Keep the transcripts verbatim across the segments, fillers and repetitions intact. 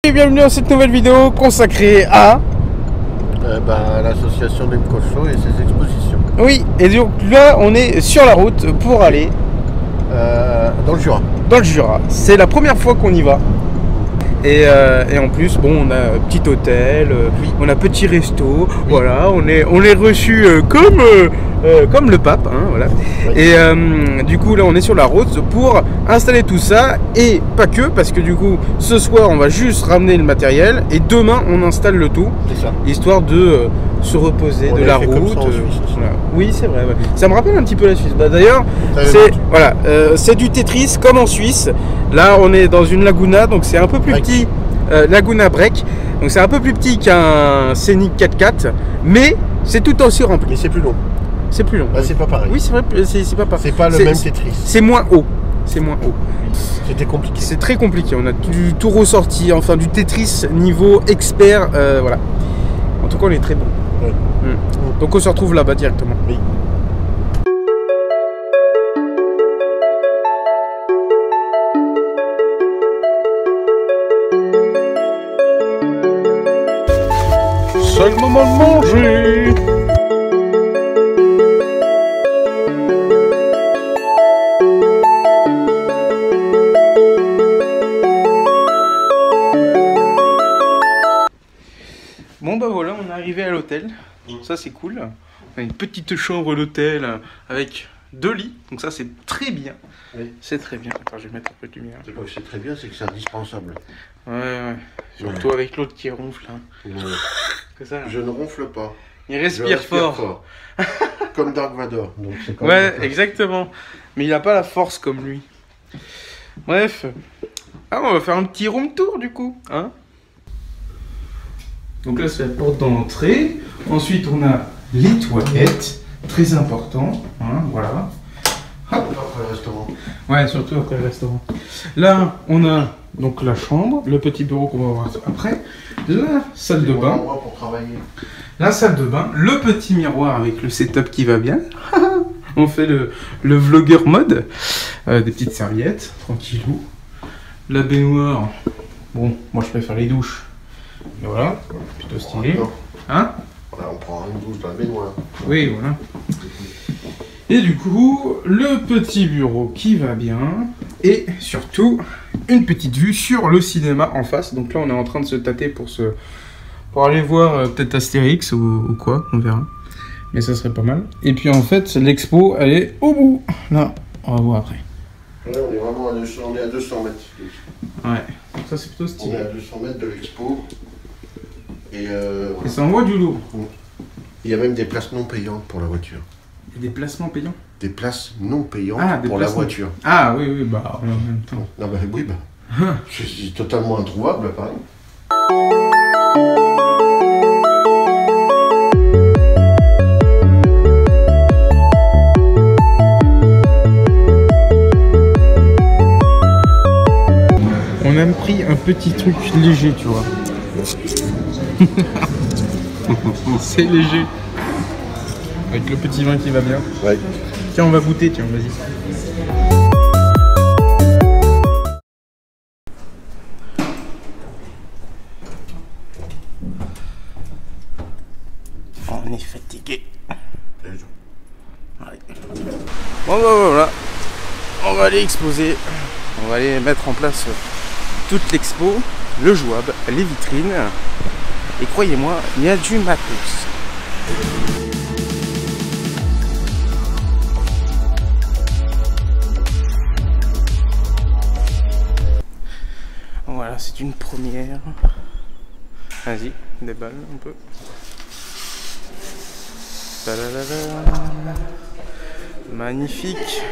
Et bienvenue dans cette nouvelle vidéo consacrée à euh, bah, l'association d'Emcocho et ses expositions. Oui, et donc là on est sur la route pour aller euh, dans le Jura. Dans le Jura. C'est la première fois qu'on y va. Et, euh, et en plus, bon, on a petit hôtel, euh, oui. On a petit resto, oui. Voilà, on est, on est reçu euh, comme, euh, euh, comme le pape, hein, voilà. Oui. Et euh, du coup, là, on est sur la route pour installer tout ça, et pas que, parce que du coup, ce soir, on va juste ramener le matériel, et demain, on installe le tout, ça. Histoire de euh, se reposer on de la route. Euh, voilà. Oui, c'est vrai. Ouais. Ça me rappelle un petit peu la Suisse. Bah, d'ailleurs, c'est voilà, euh, c'est du Tetris comme en Suisse. Là, on est dans une laguna, donc c'est un peu plus break. petit. Euh, Laguna Break. Donc c'est un peu plus petit qu'un Scénic quatre-quatre, mais c'est tout aussi rempli. Mais c'est plus long. C'est plus long. Bah, c'est pas pareil. Oui, c'est vrai. C'est pas pareil. C'est pas le même Tetris. C'est moins haut. C'est moins haut. C'était compliqué. C'est très compliqué. On a du tout ressorti, enfin du Tetris niveau expert. Euh, voilà. En tout cas, on est très bon. Ouais. Mmh. Donc on se retrouve là-bas directement. Oui. C'est le moment de manger. Bon bah voilà, on est arrivé à l'hôtel. Ça c'est cool. On a une petite chambre d'hôtel avec deux lits. Donc ça c'est très bien. Oui. C'est très bien. Attends, je vais mettre un peu de lumière. C'est pas que c'est très bien, c'est que c'est indispensable. Ouais, ouais. Surtout ouais. Avec l'autre qui ronfle. Hein. Ouais. Que ça, je ne ronfle pas. Il respire, respire fort. fort. Comme Dark Vador. Donc ouais, exactement. Mais il n'a pas la force comme lui. Bref. Ah, on va faire un petit room tour du coup. Hein. Donc là, c'est la porte d'entrée. Ensuite, on a les toilettes. Très important. Hein, voilà. Hop. Après le restaurant. Ouais, surtout après le restaurant. Là, on a donc la chambre, le petit bureau qu'on va voir après. La salle de bain. Pour travailler. La salle de bain, le petit miroir avec le setup qui va bien. On fait le, le vlogueur mode. Euh, des petites serviettes, tranquillou. La baignoire. Bon, moi je préfère les douches. Et voilà, plutôt stylé. Hein? Voilà, on prend une douche dans la baignoire. Oui, voilà. Et du coup, le petit bureau qui va bien. Et surtout, une petite vue sur le cinéma en face. Donc là, on est en train de se tâter pour se... Pour aller voir euh, peut-être Astérix ou, ou quoi, on verra. Mais ça serait pas mal. Et puis en fait, l'expo, elle est au bout. Là, on va voir après. Là, on est vraiment à deux cents, on est à deux cents mètres. Ouais, donc ça c'est plutôt stylé. On est à deux cents mètres de l'expo. Et, euh, voilà. Et ça envoie du lourd. Il y a même des places non payantes pour la voiture. Et des placements payants? Des places non payantes ah, pour la voiture. Ah oui, oui, bah en même temps. Non, bah oui, bah. Je suis totalement introuvable, pareil. On a pris un petit truc léger, tu vois. C'est léger. Avec le petit vin qui va bien. Ouais. Tiens, on va goûter, tiens, vas-y. On est fatigué. Ouais. Bon, bah, voilà. On va aller exposer. On va aller mettre en place toute l'expo, le jouable, les vitrines. Et croyez-moi, il y a du matos. Voilà, c'est une première. Vas-y, déballe un peu. Ta-da-da-da. Magnifique.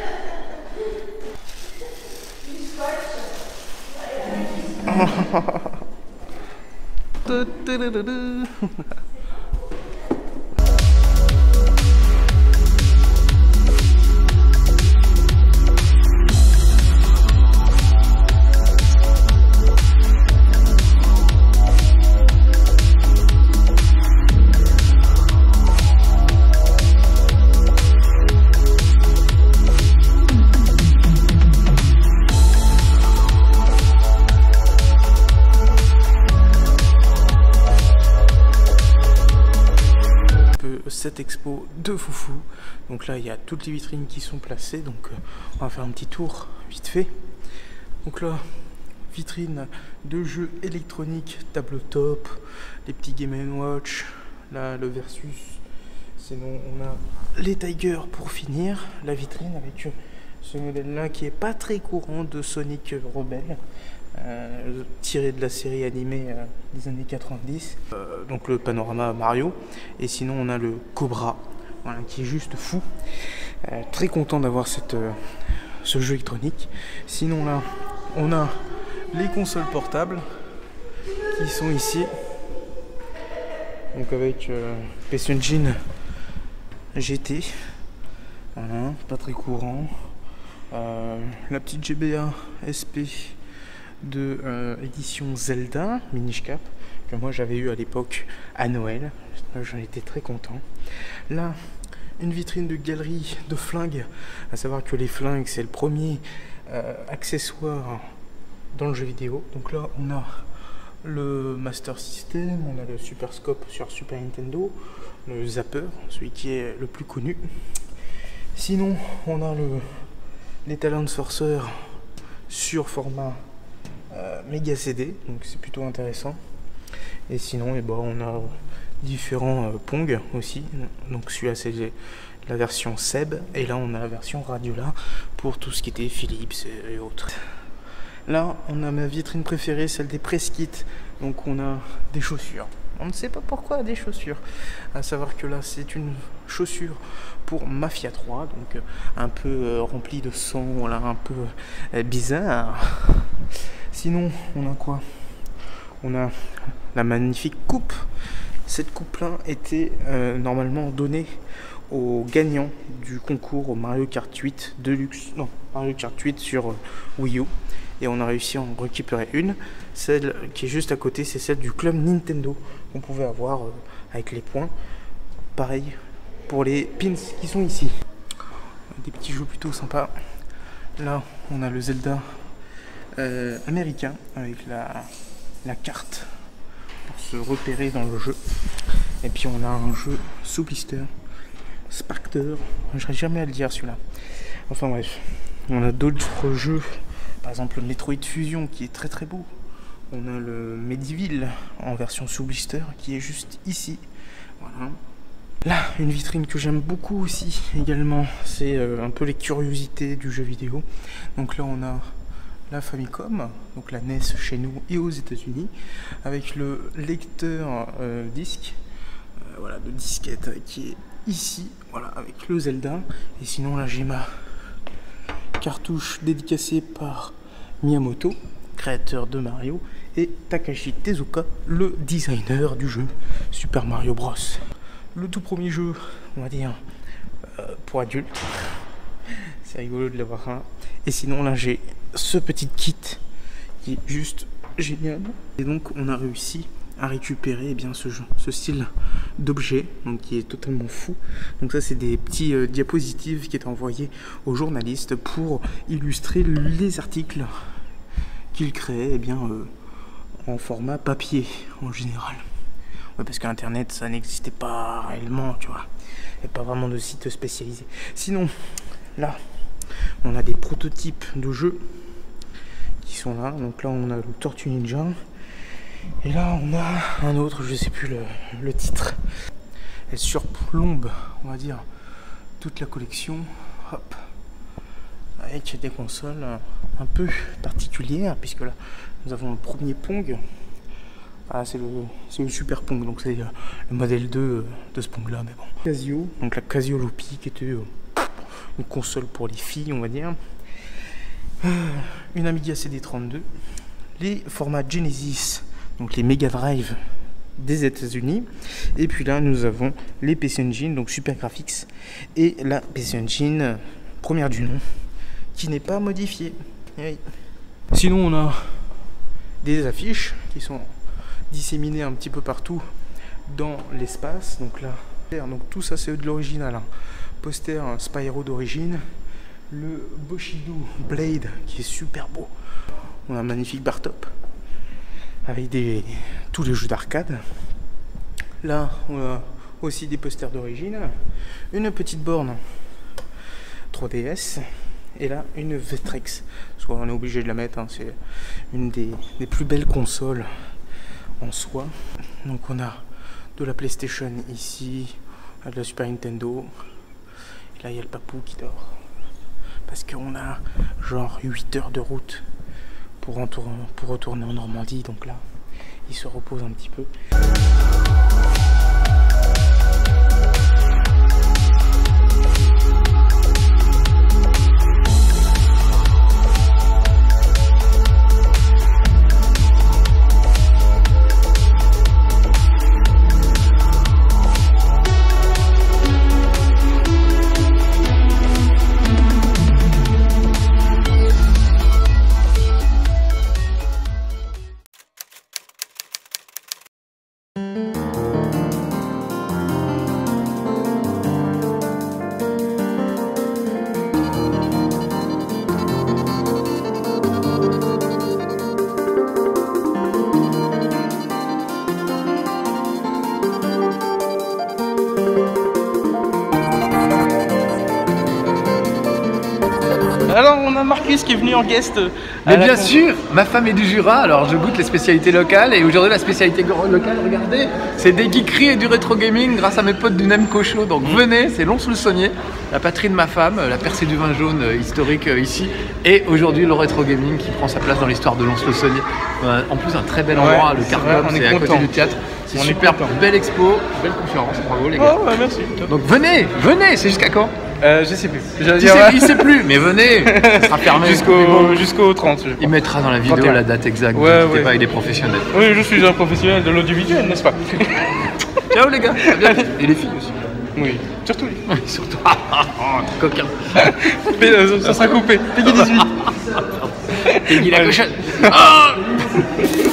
cette expo de foufou. Donc là il y a toutes les vitrines qui sont placées, donc euh, on va faire un petit tour vite fait. Donc là, vitrine de jeux électroniques, tabletop, les petits Game and Watch, là le Versus. Sinon on a les Tiger pour finir, la vitrine avec ce modèle là qui est pas très courant de Sonic Rebelle, euh, tiré de la série animée euh, des années quatre-vingt-dix, euh, donc le panorama Mario. Et sinon on a le Cobra, voilà, qui est juste fou, euh, très content d'avoir cette euh, ce jeu électronique. Sinon là on a les consoles portables qui sont ici, donc avec euh, P C Engine G T, voilà, pas très courant. Euh, la petite G B A S P de euh, édition Zelda Minish Cap que moi j'avais eu à l'époque à Noël, j'en étais très content. Là, une vitrine de galerie de flingues, à savoir que les flingues c'est le premier euh, accessoire dans le jeu vidéo. Donc là on a le Master System, on a le Super Scope sur Super Nintendo, le Zapper, celui qui est le plus connu. Sinon on a le les Talon Sorcerer sur format euh, Mega C D, donc c'est plutôt intéressant. Et sinon eh ben, on a différents euh, Pong aussi, donc celui-là c'est la version Seb, et là on a la version Radiola pour tout ce qui était Philips et autres. Là, on a ma vitrine préférée, celle des press kits. Donc on a des chaussures. On ne sait pas pourquoi des chaussures. À savoir que là, c'est une chaussure pour Mafia trois, donc euh, un peu euh, remplie de sang, voilà, un peu euh, bizarre. Sinon, on a quoi? On a la magnifique coupe. Cette coupe-là était euh, normalement donnée aux gagnants du concours au Mario Kart huit Deluxe. Non, Mario Kart huit sur euh, Wii U. Et on a réussi à en récupérer une. Celle qui est juste à côté, c'est celle du club Nintendo qu'on pouvait avoir euh, avec les points. Pareil pour les pins qui sont ici. Des petits jeux plutôt sympas. Là, on a le Zelda euh, américain avec la, la carte pour se repérer dans le jeu. Et puis on a un jeu sous blister, Spectre. J'arrive jamais à le dire celui-là. Enfin bref, on a d'autres jeux. Par exemple le Metroid Fusion qui est très très beau. On a le Medieval en version sous blister qui est juste ici. Voilà. Là, une vitrine que j'aime beaucoup aussi également, c'est euh, un peu les curiosités du jeu vidéo. Donc là on a la Famicom, donc la N E S chez nous et aux États-Unis, avec le lecteur euh, disque, euh, voilà, de disquette qui est ici, voilà, avec le Zelda. Et sinon là j'ai ma cartouche dédicacée par Miyamoto, créateur de Mario, et Takashi Tezuka, le designer du jeu Super Mario Bros. Le tout premier jeu, on va dire, euh, pour adultes. C'est rigolo de l'avoir là. Et sinon là j'ai ce petit kit qui est juste génial. Et donc on a réussi à récupérer eh bien, ce, jeu, ce style d'objet, donc qui est totalement fou. Donc ça c'est des petits euh, diapositives qui est envoyés aux journalistes pour illustrer les articles qu'ils créaient eh bien, euh, en format papier en général. Ouais, parce qu'Internet ça n'existait pas réellement, tu vois. Il n'y a pas vraiment de site spécialisé. Sinon, là, on a des prototypes de jeux qui sont là. Donc là on a le Tortue Ninja. Et là on a un autre, je sais plus le, le titre. Elle surplombe, on va dire, toute la collection. Hop. Avec des consoles un peu particulières, puisque là nous avons le premier Pong. Ah, c'est le, le Super Pong, donc c'est le modèle deux de ce Pong là, mais bon. Casio, donc la Casio Lopi qui était une console pour les filles, on va dire. Une Amiga C D trente-deux. Les formats Genesis, donc les Mega Drive des États-Unis. Et puis là, nous avons les P C Engine, donc Super Graphics, et la P C Engine première du nom, qui n'est pas modifiée. Oui. Sinon, on a des affiches qui sont disséminées un petit peu partout dans l'espace. Donc là, donc tout ça c'est de l'original. Hein. Poster Spyro d'origine, le Bushido Blade qui est super beau. On a un magnifique bar top avec des, tous les jeux d'arcade. Là, on a aussi des posters d'origine, une petite borne trois D S et là une Vectrex. Soit on est obligé de la mettre, hein, c'est une des, des plus belles consoles en soi. Donc on a de la PlayStation ici, on a de la Super Nintendo. Et là il y a le papou qui dort. Parce qu'on a genre huit heures de route pour, entour, pour retourner en Normandie. Donc là il se repose un petit peu. Alors on a Marcus qui est venu en guest. Mais bien sûr, ma femme est du Jura, alors je goûte les spécialités locales. Et aujourd'hui la spécialité locale, regardez, c'est des geekeries et du rétro gaming grâce à mes potes du Nem Cochot. Donc venez, c'est Lons-le-Saunier, la patrie de ma femme, la percée du vin jaune euh, historique euh, ici. Et aujourd'hui le rétro gaming qui prend sa place dans l'histoire de Lons-le-Saunier. Euh, en plus un très bel endroit, Ouais, le c'est Cargop, vrai, on est c'est à côté content. du théâtre. C'est On est super, content. belle expo, belle conférence, bravo les gars. Oh ouais, merci. Donc venez, venez, c'est jusqu'à quand? Euh, je sais plus. Je Tu sais, il sait plus, mais venez, ça sera fermé. Jusqu'au jusqu'au trente. Je Il crois. mettra dans la vidéo trente et un. la date exacte, Ouais, n'hésitez ouais. pas, il est professionnel. Oui, je suis un professionnel de l'audiovisuel, n'est-ce pas? Ciao les gars, à bientôt. Et les filles aussi. Oui, surtout lui. Surtout. Coquin. Mais, euh, ça sera coupé. Peggy dix-huit. Peggy la cochonne. Ah